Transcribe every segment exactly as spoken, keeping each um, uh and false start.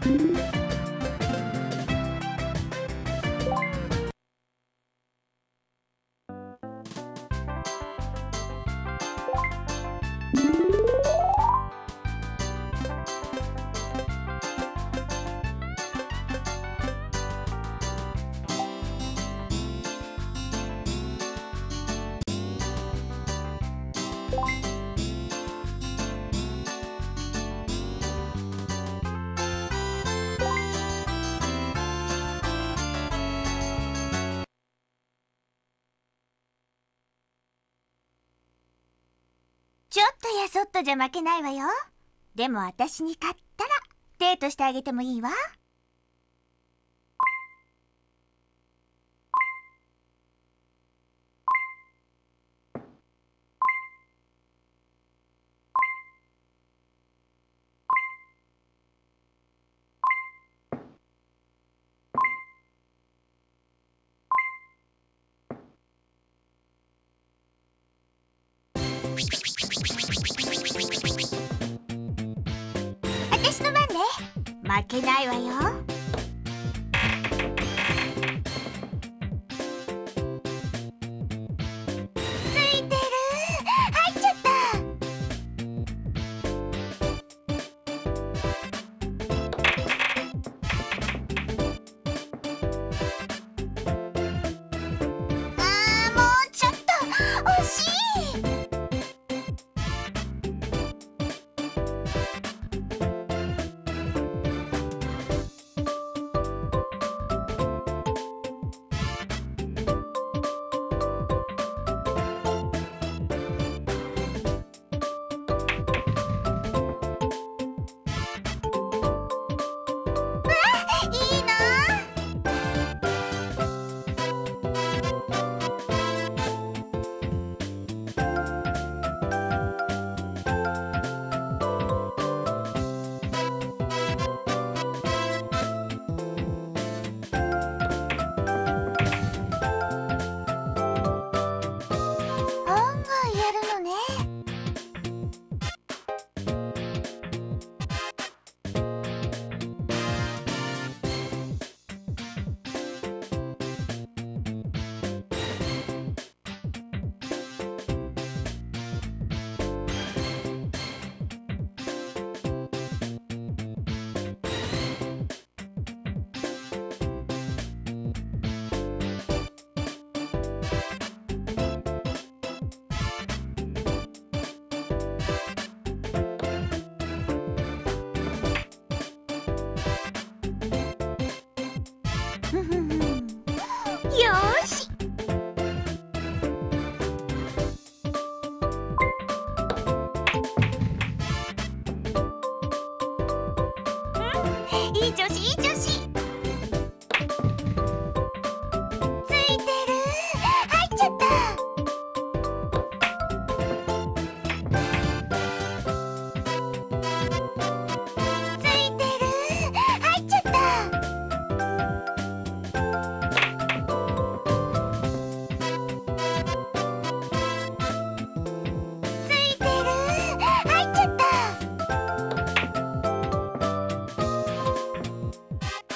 ちょっとやそっとじゃ負けないわよ。でも私に勝ったらデートしてあげてもいいわ。私の番ね。負けないわよ。ついてる。入っちゃった。あー、もうちょっと惜しい。いいなあ。案外やるのね。ふふふん。よーし。うん、いい調子いい調子。ついてる。入っちゃった。ついてる。入っちゃった。ついてる。入っちゃった。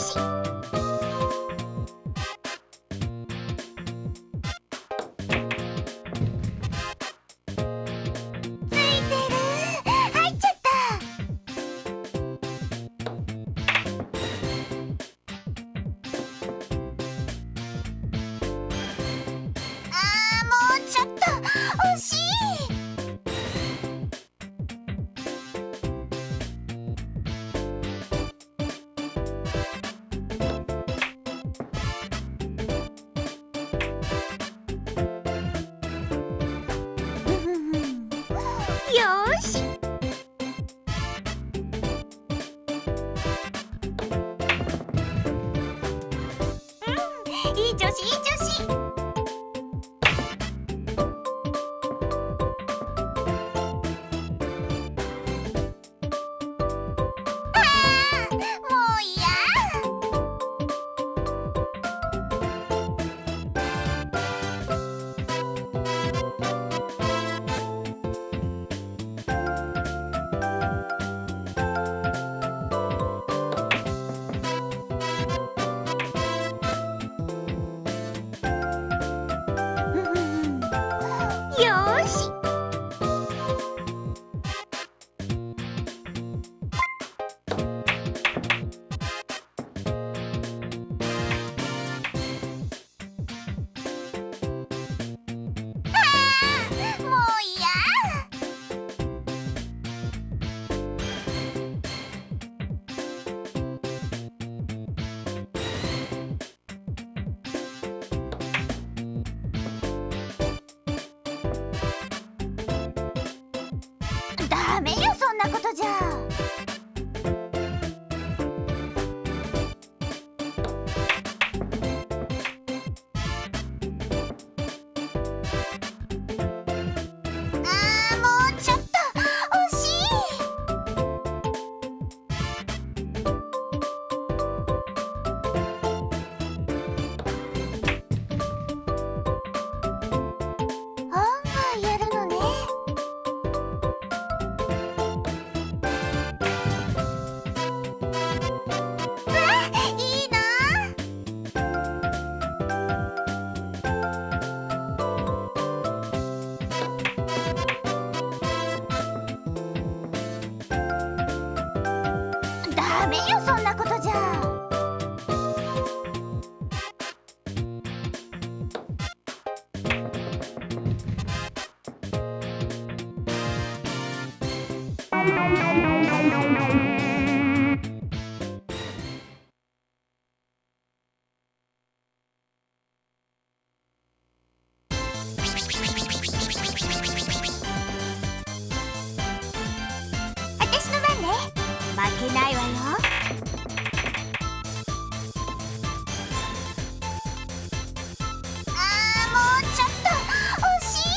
し。ついてる。入っちゃった。あー、もうちょっと惜しい。よーし。うん、いい調子いい調子。あー、もういや。よーし。あー、もういや。ダメよ、そんなことじゃ。あー、もうちょっと惜しい。案外やるのね。わあ、いいな。ダメよ、そんなことじゃ。私の番ね。負けないわよ。あー、もうちょっと惜しい。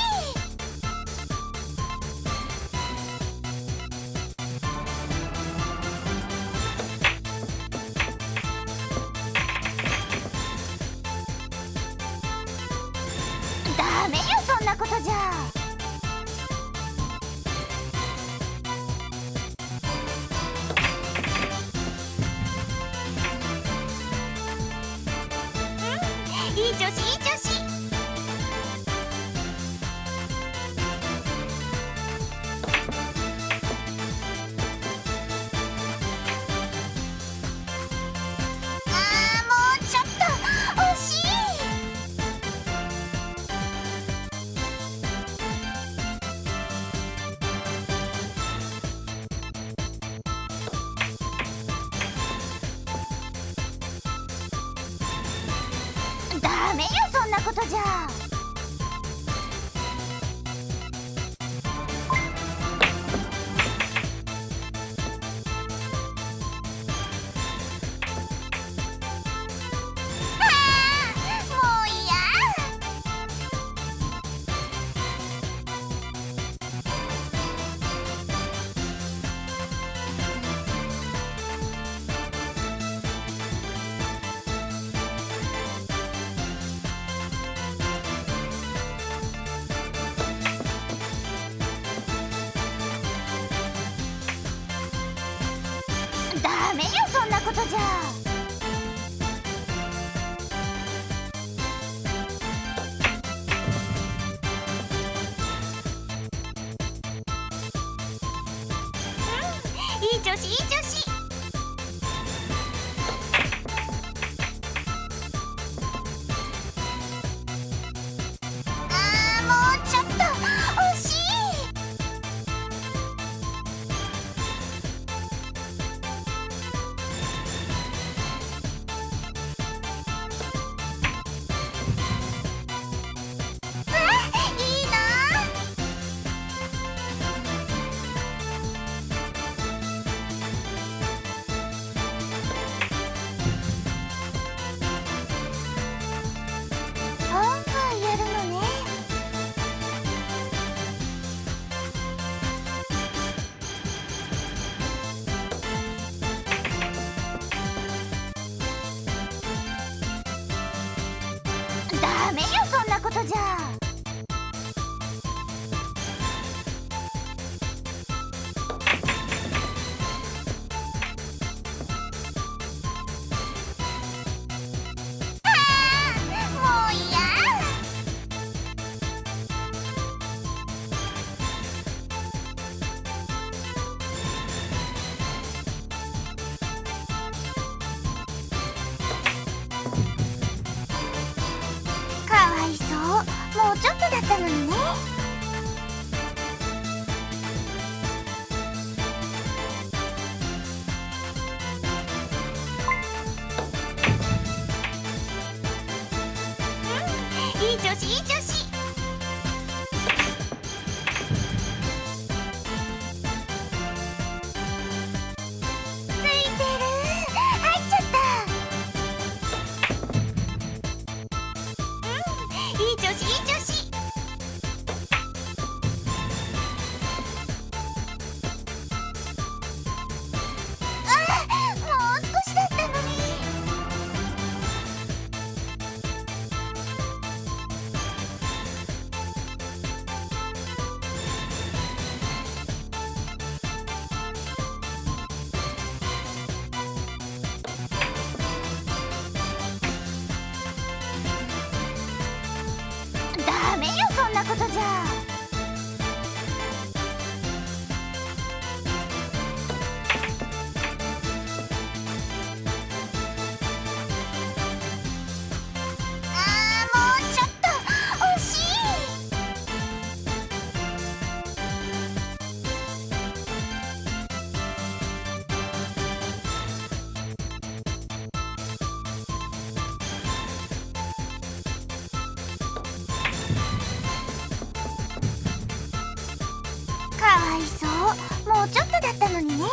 ダメよ、そんなことじゃ。うん、いい調子いい調子。あー、もうちょっと惜しい。ダメよ、そんなことじゃ。あー、もういや。 子いい調子。あーもうちょっと惜しい。わあいいな。ああやるのね。ダメよそんなことじゃ。あーもういや。かわいそう。もうちょっとだったのにね。うんいい調子いい調子。ついてる。入っちゃった。うんいい調子いい調子。あーもう少しだったのに。ダメよそんなことじゃ。あーもうちょっと惜しい。かわいそう。もうちょっとだったのにね。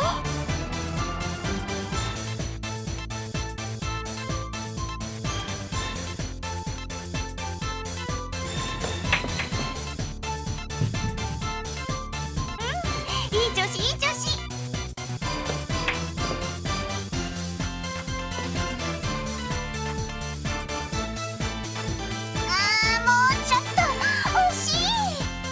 うんいい調子いい調子。あーもうちょっと惜しい。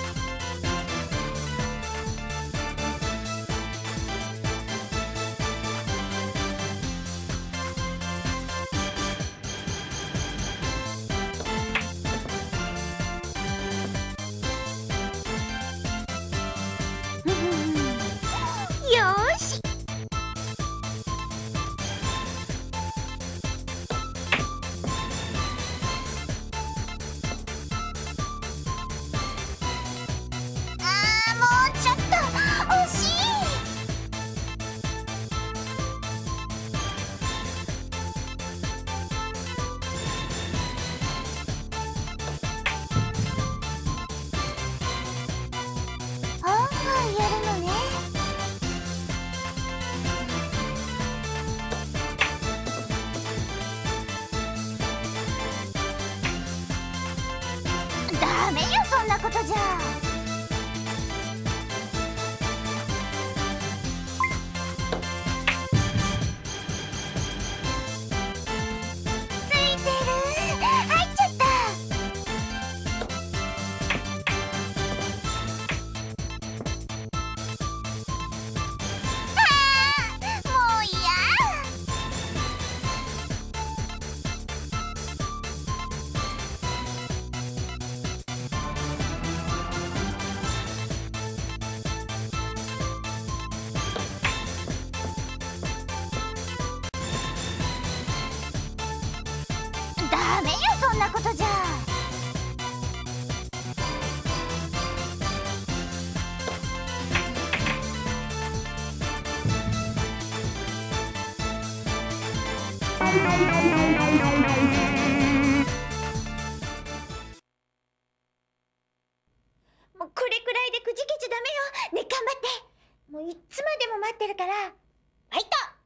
よーし。あーもうちょっと惜しい。ああやるのね。ダメよそんなことじゃ。ついてる。入っちゃった。あーもういや。 んなことじゃ。もうこれくらいでくじけちゃダメよ。ね、頑張って。もういつまでも待ってるから。ファイト。